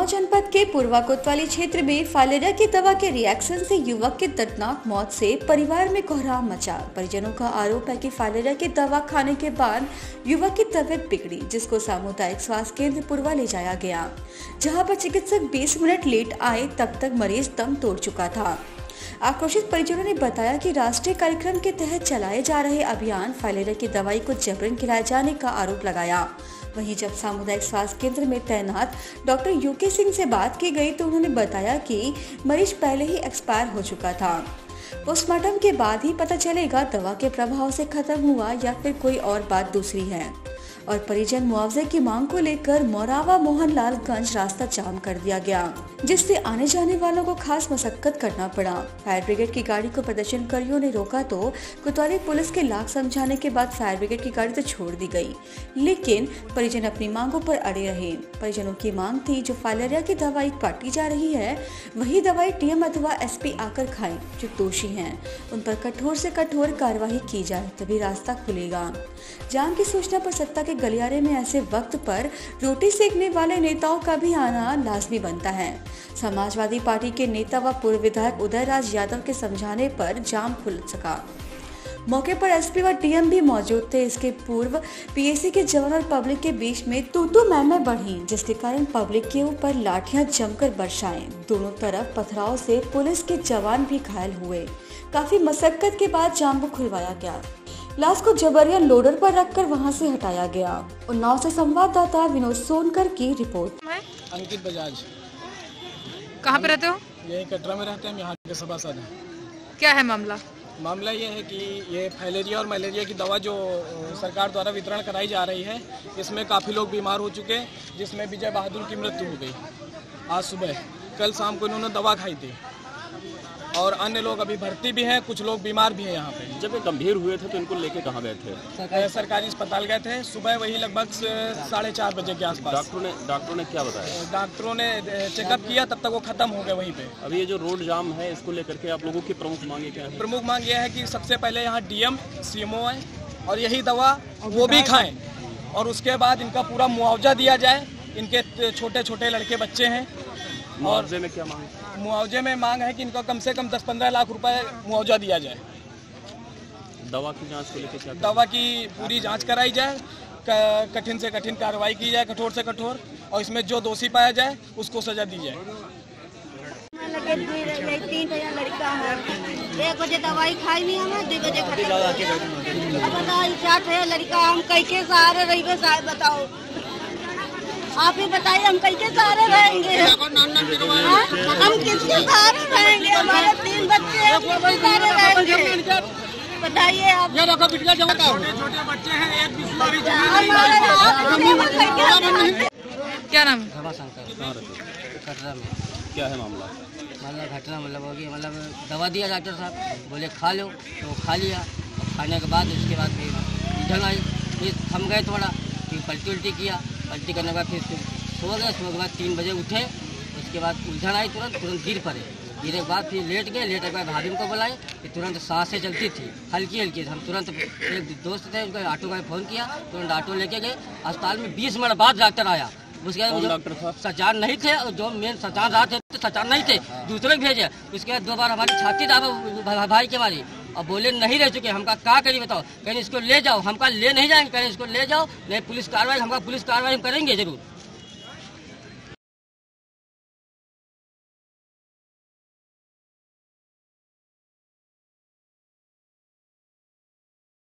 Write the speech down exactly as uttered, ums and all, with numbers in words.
उन्नाव जनपद के पूर्वा कोतवाली क्षेत्र में फाइलेरिया की दवा के रिएक्शन से युवक की दर्दनाक मौत से परिवार में कोहराम मचा। परिजनों का आरोप है कि फाइलेरिया की दवा खाने के बाद युवक की तबीयत बिगड़ी, जिसको सामुदायिक स्वास्थ्य केंद्र पूर्वा ले जाया गया, जहां पर चिकित्सक बीस मिनट लेट आए तब तक मरीज दम तोड़ चुका था। आक्रोशित परिजनों ने बताया कि राष्ट्रीय कार्यक्रम के तहत चलाए जा रहे अभियान फाइलेरिया की दवाई को जबरन खिलाए जाने का आरोप लगाया। वहीं जब सामुदायिक स्वास्थ्य केंद्र में तैनात डॉक्टर यूके सिंह से बात की गई तो उन्होंने बताया कि मरीज पहले ही एक्सपायर हो चुका था। पोस्टमार्टम के बाद ही पता चलेगा दवा के प्रभाव से खत्म हुआ या फिर कोई और बात दूसरी है। और परिजन मुआवजे की मांग को लेकर मोरावा मोहनलालगंज रास्ता जाम कर दिया गया, जिससे आने जाने वालों को खास मशक्कत करना पड़ा। फायर ब्रिगेड की गाड़ी को प्रदर्शनकारियों ने रोका तो कोतवाली पुलिस के लाख समझाने के बाद फायर ब्रिगेड की गाड़ी तो छोड़ दी गई, लेकिन परिजन अपनी मांगों पर अड़े रहे। परिजनों की मांग थी जो फाइलेरिया की दवाई काटी जा रही है वही दवाई डीएम अथवा एसपी आकर खाएं। जो दोषी हैं उन पर कठोर से कठोर कार्रवाई की जाए, तभी रास्ता खुलेगा। जाम की सूचना पर सत्ता के गलियारे में ऐसे वक्त पर रोटी सेकने वाले नेताओं का भी आना लाजमी बनता है। समाजवादी पार्टी के नेता व पूर्व विधायक उदय राज यादव के समझाने पर जाम खुल सका। मौके पर एसपी व डीएम भी मौजूद थे। इसके पूर्व पीएसी के जवान और पब्लिक के बीच में तू तू मैं मैं बढ़ी, जिसके कारण पब्लिक के ऊपर लाठियां जमकर बरसाएं। दोनों तरफ पथराव से पुलिस के जवान भी घायल हुए। काफी मशक्कत के बाद जाम को खुलवाया गया। लाश को जबरिया लोडर पर रखकर वहां से हटाया गया। उन्नाव से संवाददाता विनोद सोनकर की रिपोर्ट। अंकित बजाज। कहाँ पे रहते हो? यही कटरा में रहते हैं, यहाँ के सभासद हैं। क्या है मामला? मामला ये है कि ये फाइलेरिया और मलेरिया की दवा जो सरकार द्वारा वितरण कराई जा रही है, इसमें काफ़ी लोग बीमार हो चुके हैं, जिसमें विजय बहादुर की मृत्यु हो गई आज सुबह। कल शाम को इन्होंने दवा खाई थी और अन्य लोग अभी भर्ती भी हैं, कुछ लोग बीमार भी हैं यहाँ पे। जब ये गंभीर हुए थे तो इनको लेके कहाँ गए थे? सरकारी सरकारी अस्पताल गए थे सुबह, वही लगभग साढ़े चार बजे के आसपास। डॉक्टरों ने डॉक्टरों ने क्या बताया? डॉक्टरों ने चेकअप किया, तब तक वो खत्म हो गए वहीं पे। अभी ये जो रोड जाम है, इसको लेकर के आप लोगों की प्रमुख मांग क्या है? प्रमुख मांग ये है कि सबसे पहले यहाँ डीएम सीएमओ है और यही दवा वो भी खाएं, और उसके बाद इनका पूरा मुआवजा दिया जाए। इनके छोटे छोटे लड़के बच्चे हैं। मुआवजे में क्या मांग? मुआवजे में मांग है कि इनको कम से कम दस पंद्रह लाख रुपए मुआवजा दिया जाए। दवा की जांच को लेकर क्या? दवा की पूरी जांच कराई जाए, कठिन से कठिन कार्रवाई की जाए, कठोर से कठोर, और इसमें जो दोषी पाया जाए उसको सजा दी जाए। तीन लड़का है, एक बजे दवाई खाई नहीं हमें, दो बजे बताओ लड़का हम कैसे सहारे रहिए साहब, बताओ आप ही बताइए हम कैसे सहारे रहेंगे? हम किसके सहारे रहेंगे? हमारे तीन बच्चे हैं, किसके सहारे रहेंगे बताइए आप? छोटे छोटे बच्चे हैं, एक बिस्मारी क्या नाम? कटरा में। क्या है मामला? मतलब घटना मतलब होगी, मतलब दवा दिया डॉक्टर साहब, बोले खा लो, तो खा लिया। और खाने के बाद उसके बाद फिर इधर आई, फिर थम गए थोड़ा, फिर पलटी उल्टी किया, पलटी करने के बाद फिर सो गए। सो के बाद तीन बजे उठे, उसके बाद उलझन आई, तुरंत तुरंत गिर पड़े। गिरने के बाद फिर लेट गए। लेटने के बाद भाभी को बुलाए, फिर तुरंत सांसें चलती थी हल्की हल्की। हम तुरंत एक दोस्त थे, उनको ऑटो का फ़ोन किया, तुरंत ऑटो लेके गए अस्पताल में। बीस मिनट बाद डॉक्टर आया। उसके बाद डॉक्टर था? सचान नहीं थे, जो मेन सचान रहा थे तो सचान नहीं थे, दूसरे भेजे। उसके बाद दो बार हमारी छाती दाबा भाई के मारी, और बोले नहीं रह चुके। हमका क्या करिए बताओ? कहीं इसको ले जाओ, हमका ले नहीं जाएंगे, कहीं इसको ले जाओ, नहीं पुलिस कार्रवाई, हमका पुलिस कार्रवाई हम करेंगे जरूर।